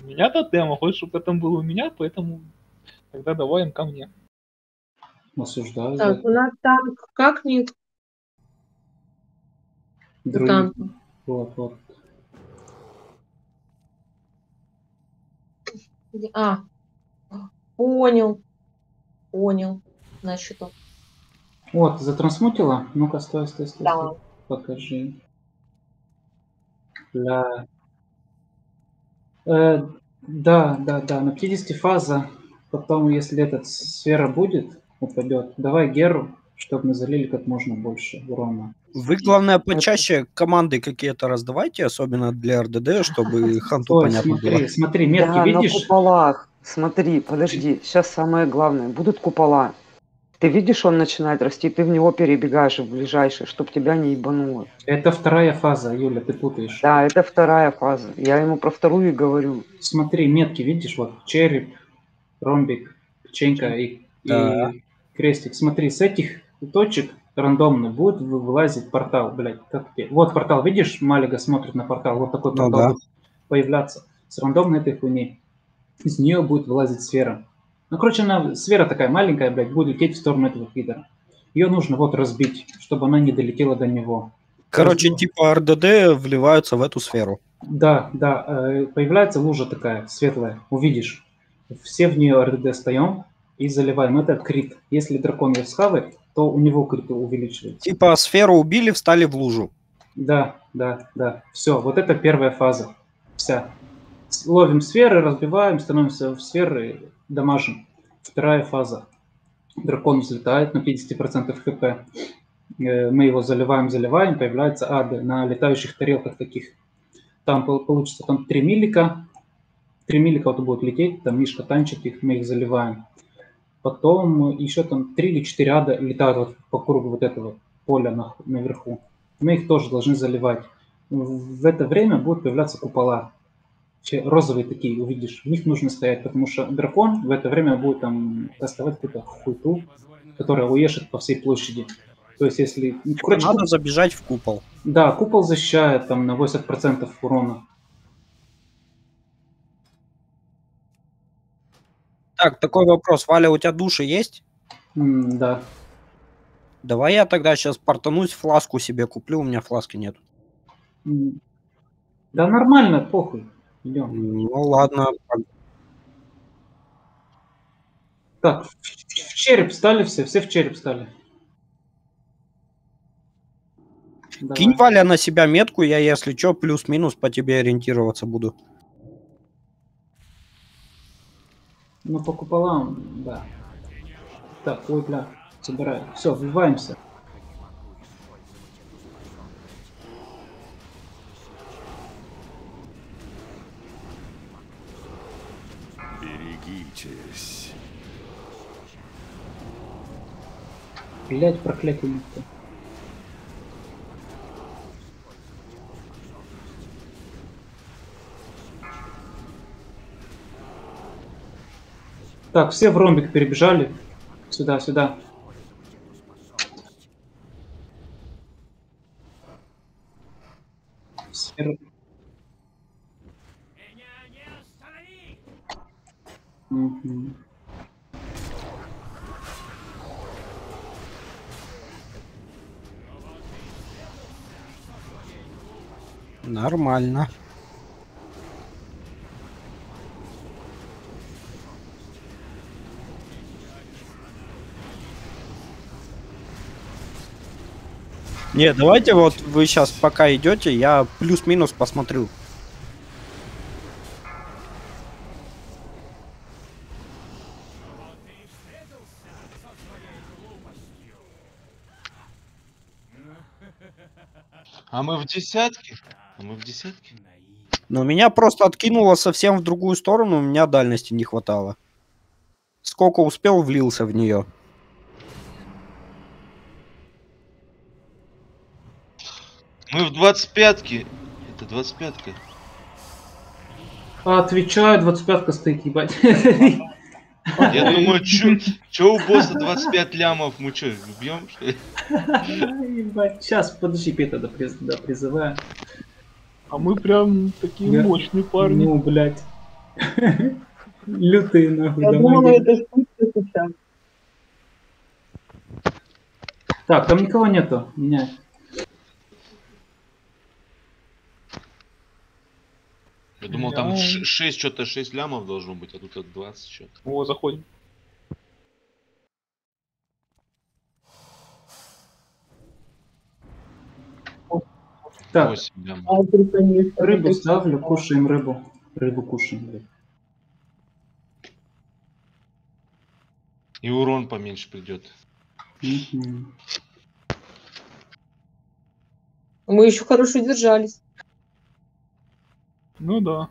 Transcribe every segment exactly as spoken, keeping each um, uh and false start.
У меня тотем, а хочешь, чтобы тотем был у меня, поэтому тогда давай им ко мне. Осуждаю. Так, у нас танк. Как ник? Друид. Танка. Вот, вот. А, понял. Понял. На счету. Вот, затрансмутила? Ну-ка, стой, стой, стой, Да. стой. Покажи. Да. Э, да, да, да. На пятидесяти фаза. Потом, если этот сфера будет, упадет. Давай Геру, чтобы мы залили как можно больше урона. Вы, главное, почаще команды какие-то раздавайте, особенно для эр дэ дэ, чтобы ханту Ой, понятно смотри, было. смотри, метки Да, на видишь? куполах. Смотри, подожди. Сейчас самое главное. Будут купола. Ты видишь, он начинает расти, ты в него перебегаешь в ближайший, чтобы тебя не ебануло. Это вторая фаза, Юля, ты путаешь. Да, это вторая фаза. Я ему про вторую и говорю. Смотри, метки видишь? Вот череп, ромбик, печенька и, Да. и крестик. Смотри, с этих точек рандомно будет вы- вылазить портал, блядь, как тебе? Вот портал, видишь? Малига смотрит на портал, вот такой Ну портал да. будет появляться. С рандомной этой хуйни. Из нее будет вылазить сфера. Ну, короче, она, сфера такая маленькая, блядь, будет лететь в сторону этого пидора. Ее нужно вот разбить, чтобы она не долетела до него. Короче, Разбил- типа эр дэ дэ вливаются в эту сферу. Да, да, э, появляется лужа такая, светлая, увидишь. Все в нее эр дэ дэ встаем и заливаем. Это крит. Если дракон ее схавает, то у него крит увеличивается. Типа сферу убили, встали в лужу. Да, да, да. Все, вот это первая фаза. Вся. С- Ловим сферы, разбиваем, становимся в сферы, дамажим. Вторая фаза. Дракон взлетает на пятьдесят процентов хп. Э, Мы его заливаем, заливаем, появляются ады на летающих тарелках таких. Там пол- получится там три милика. Три милика вот будут лететь, там мишка танчит их, мы их заливаем. Потом еще там три или четыре ада летают вот по кругу вот этого поля на- наверху. Мы их тоже должны заливать. В в это время будут появляться купола. Вообще розовые такие, увидишь. В них нужно стоять, потому что дракон в это время будет там доставать какую-то хуйту, которая уешит по всей площади. То есть если... ну, Типа короче, надо куп- забежать в купол. да, купол защищает там на восемьдесят процентов урона. Так, такой вопрос. Валя, у тебя души есть? М, да. Давай я тогда сейчас портанусь, фласку себе куплю, у меня фласки нет. М, Да нормально, похуй. Идем. Ну ладно. Так, в, в- в череп стали все, все в череп стали. Давай. Кинь, Валя, на себя метку, я, если что, плюс-минус по тебе ориентироваться буду. Ну, по куполам, да. Так, ой, бля, собираю. Все, вливаемся. Берегитесь. Блять, проклятие никто. Так, все в ромбик перебежали. Сюда, сюда. Сфера. Мгм. Нормально. Не, давайте вот вы сейчас пока идете, я плюс-минус посмотрю. А мы в десятке? А мы в десятке? Но меня просто откинуло совсем в другую сторону, у меня дальности не хватало. Сколько успел, влился в нее. Мы в двадцать пятке. Это двадцать пятка. А, отвечаю, двадцать пятка стоит, ебать. Я думаю, чё, чё у босса двадцать пять лямов? Мы чё, бьем, что ли? Ебать, сейчас, подожди, Петя, да, призываю. А мы прям такие Я- мощные парни. Ну, блядь. Лютые нахуй Я думала, дамаги. это шутка сейчас. Так, там никого нету. Меня. Я думал, там Я- шесть, что-то шесть лямов должно быть, а тут от двадцать что-то. О, заходим. Так, восемь лямов. А ты, конечно, рыбу такой ставлю, типа. кушаем рыбу. Рыбу кушаем, блядь. И урон поменьше придет. Мгм. Мы еще хорошо держались. Ну да.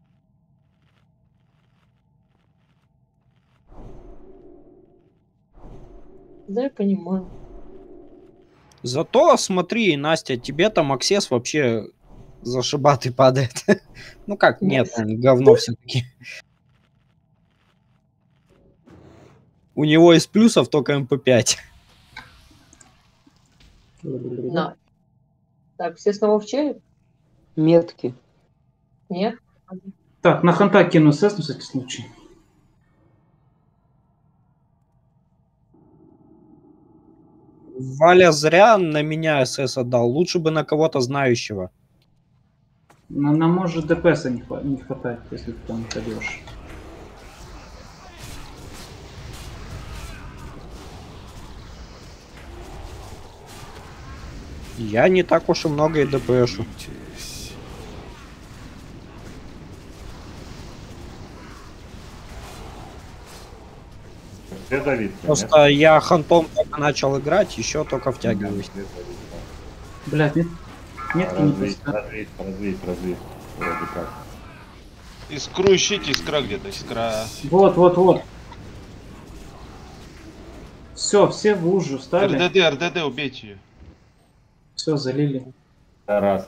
Да, я понимаю. Зато смотри, Настя, тебе там Аксес вообще зашибатый падает. Ну как, нет, он говно все-таки. У него из плюсов только эм пэ пять. На. Так, все снова в челе? Метки. Нет? Так, на ханта кину эс эс на всякий случай. Валя зря на меня СС отдал. Лучше бы на кого-то знающего. На- Нам может ДПСа не, хва- не хватать, если ты там ходишь. Я не так уж и много и ДПшу. Где Давид? Просто я хантом только начал играть, еще только втягиваюсь. Блядь, нет, нет, не Развить, пускай. развить, развить, развить. Вроде как. Искру ищите, искра где-то, искра. Вот, вот, вот. Все, все в лужу встали. РДД, РДД, убейте ее. Все, залили. Да, раз.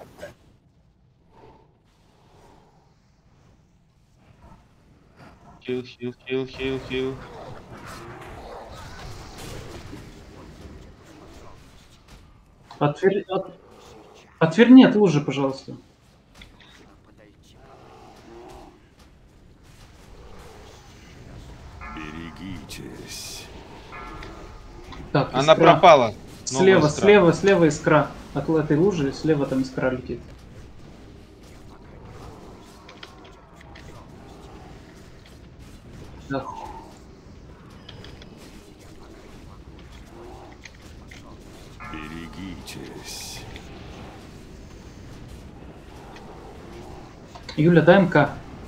Хил, хил, хил, хил, хил. Отвер... от- Отверни от лужи, пожалуйста. Берегитесь. Так, Она искра. пропала. Слева, Новая искра. слева, слева искра. От этой лужи, слева там искра летит. Да. Берегитесь. Юля, дай МК.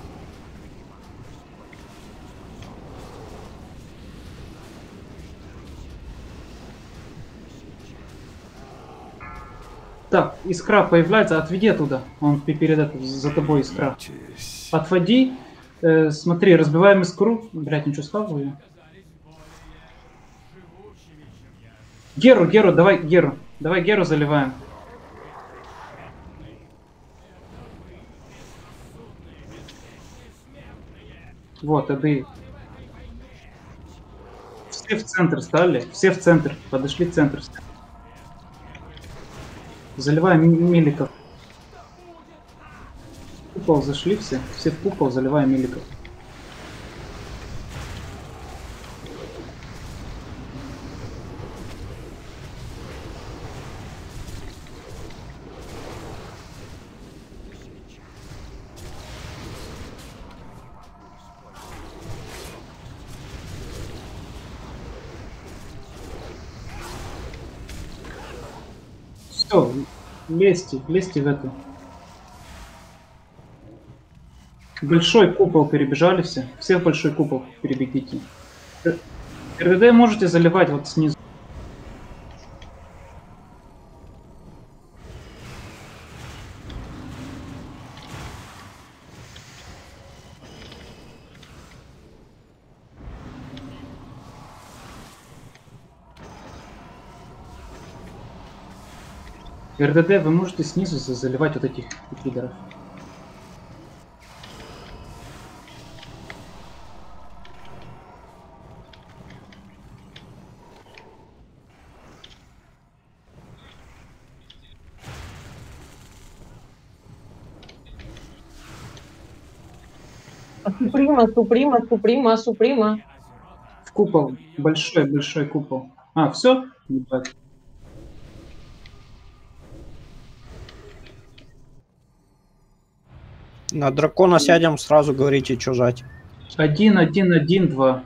Так, искра появляется, отведи оттуда. Он пе- перед этим, за тобой искра. Берегитесь. Отводи. Э, смотри, разбиваем искру. Блять, ничего схаваю. Геру, Геру, давай Геру. Давай Геру заливаем. Вот, ады. Все в центр стали. Все в центр. Подошли в центр. Заливаем м- миликов. В купол зашли все. Все в купол, заливаем миликов. Все, лезьте, лезьте в эту. Большой купол перебежали все. Все в большой купол перебегите. Р- РДД можете заливать вот снизу. РДД вы можете снизу за- заливать вот этих лидеров. Суприма, Суприма, Суприма, Суприма. Купол. Большой-большой купол. А, все? На дракона сядем, сразу говорите, что жать. Один, один, один, два.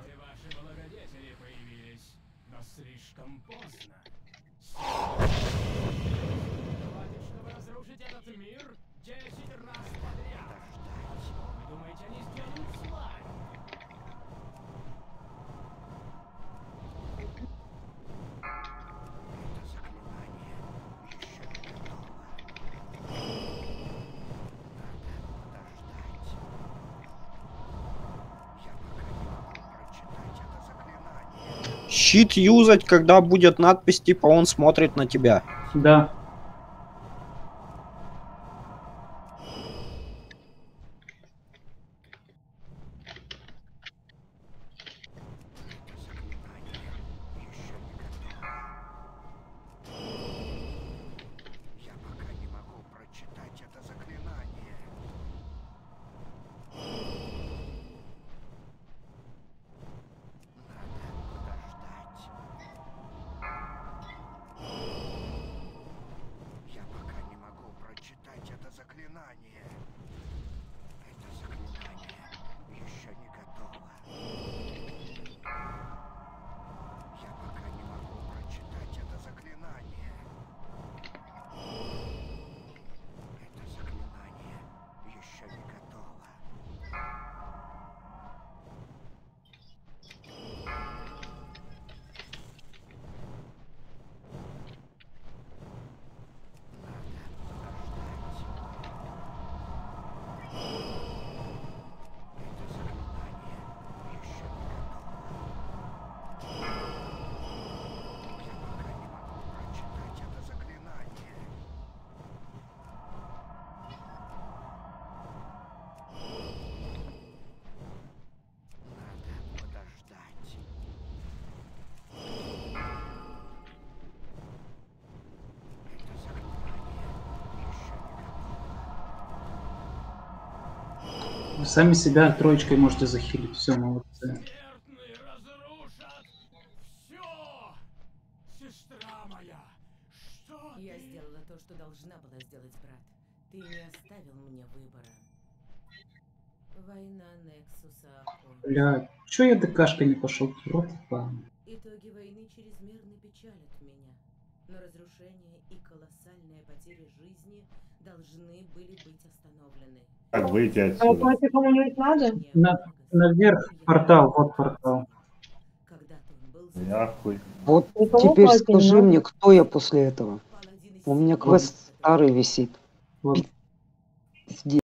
Щит юзать, когда будет надпись, типа он смотрит на тебя. Да. Вы сами себя троечкой можете захилить. Все, молодцы. Я сделала то, что должна была сделать, брат. Ты не оставил мне выбора. Война Нексуса. Бля, чё я ДКшка не пошел? Рот ебаный. Итоги войны чрезмерно печалят меня. Но разрушение и колоссальные потери жизни должны были быть остановлены. Как выйти А отсюда? платье кому-нибудь надо? На, наверх портал, вот портал. Я хуй. Вот Никому теперь платье не скажи надо? мне, кто я после этого? У меня квест старый висит. Вот. Пиздец.